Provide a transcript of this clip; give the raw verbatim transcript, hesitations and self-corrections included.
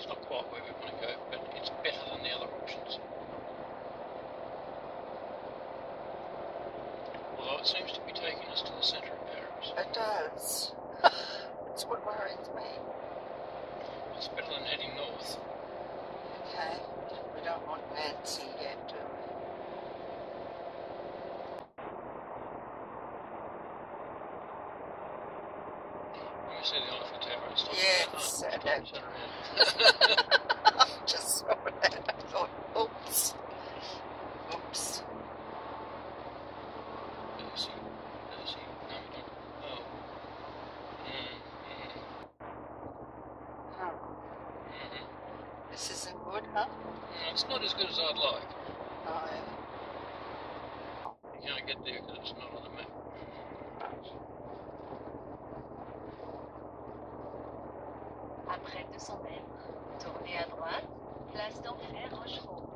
It's not quite where we want to go, but it's better than the other options. Although it seems to be taking us to the centre of Paris. It does. That's what worries me. It's better than heading north. Okay. We don't want Nancy yet, do we? When we see the Eiffel Tower and stuff. Yes. Like that, turn around. Just saw that. I thought, oops. Oops. Lucy, Lucy, no, we don't. Oh. Mm, mm, Huh. mm-hmm. This isn't good, huh? Mm, it's not as good as I'd like. No. You can't get there because it's not on the map. Après deux cents mètres, tournez à droite, place d'Enfer Rochereau.